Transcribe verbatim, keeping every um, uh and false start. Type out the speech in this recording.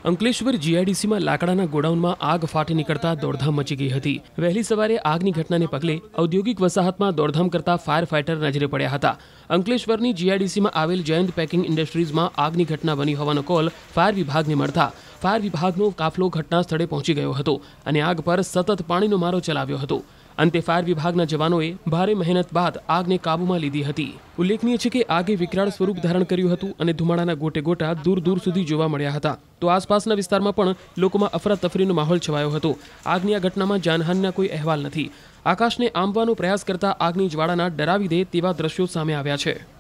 અંકલેશ્વર જીઆઈડીસીમાં લાકડાના ગોડાઉનમાં આગ ફાટી નીકળતા દોડધામ મચી ગઈ હતી। વહેલી સવારે આગની ઘટનાને પગલે ઔદ્યોગિક વસાહતમાં દોડધામ કરતા ફાયર ફાઇટર નજરે પડ્યા હતા। અંકલેશ્વરની જીઆઈડીસીમાં આવેલ જયંત પેકિંગ ઇન્ડસ્ટ્રીઝમાં આગની ઘટના બની હોવાનો કોલ ફાયર વિભાગને મળતા ફાયર વિભાગનો કાફલો ઘટના સ્થળે પહોંચી ગયો હતો અને આગ પર સતત પાણીનો મારો ચલાવ્યો હતો। અંતે ફાયર વિભાગના જવાનોએ ભારે મહેનત બાદ આગને કાબૂમાં લીધી હતી। ઉલ્લેખનીય છે કે આગે વિકરાળ સ્વરૂપ ધારણ કર્યું હતું અને ધુમાડાના ગોટે ગોટા દૂર દૂર સુધી જોવા મળ્યા હતા। તો આસપાસના વિસ્તારમાં પણ લોકોમાં અફરાતફરીનો માહોલ છવાયો હતો। આગની આ ઘટનામાં જાનહાનિના કોઈ અહેવાલ નથી। આકાશને આંબવાનો પ્રયાસ કરતા આગની જ્વાળાના ડરાવી દે તેવા દ્રશ્યો સામે આવ્યા છે।